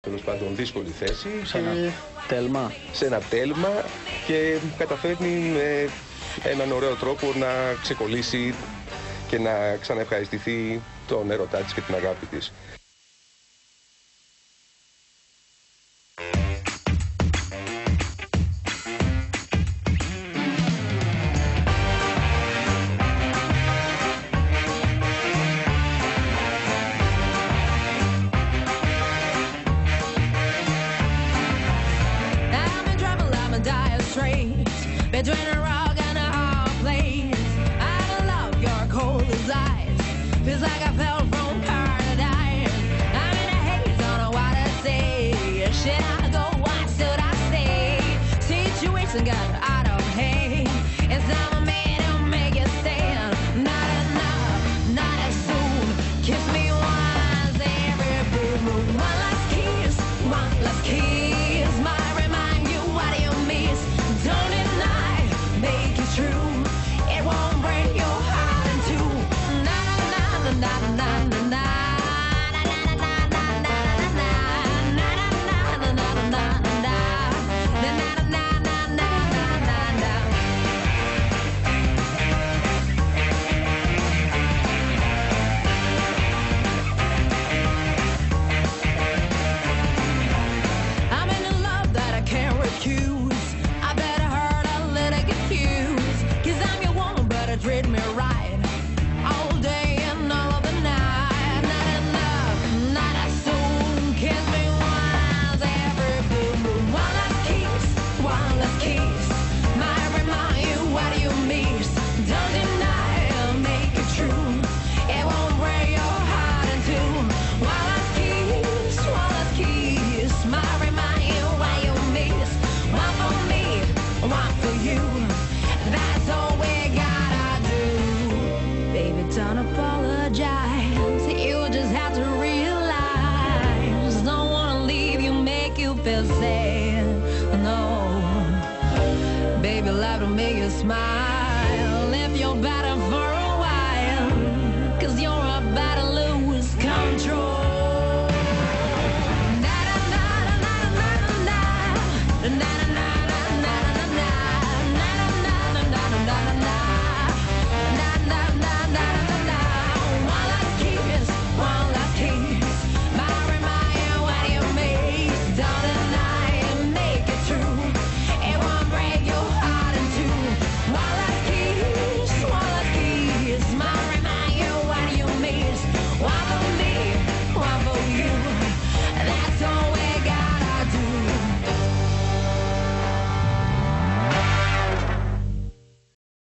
τέλος πάντων δύσκολη θέση. Σε ένα τέλμα. Σε ένα τέλμα και καταφέρνει με έναν ωραίο τρόπο να ξεκολλήσει και να ξαναευχαριστηθεί τον έρωτά της και την αγάπη της. Between a rock and a hard place, I love your cold as ice. Feels like I fell from paradise. I'm in a haze, don't know what to say. Should I go? What should I say? Situation got out of hand. It's time for me to make a stand. Not enough, not as soon. Kiss me once, every blue moon. One last kiss, one last kiss. Might remind you what you miss. Don't deny, make it true. It won't break your heart in two. Na na na na na na na. I'm in a love that I can't refuse. I better hurt a little confused. 'Cause I'm your woman, but treat me right. All day and all of the night. Not enough, not as soon. Kiss me once, every blue moon. One last kiss, one last kiss. Might remind you what you miss. Don't deny, make it true. It won't break your heart in two. One last kiss, one last kiss. Might remind you what you miss. One for me, one for you. That's all we gotta do. Baby, don't apologize. You just have to realize. Don't wanna leave you, make you feel sad. No, baby, love to make you smile. If you're better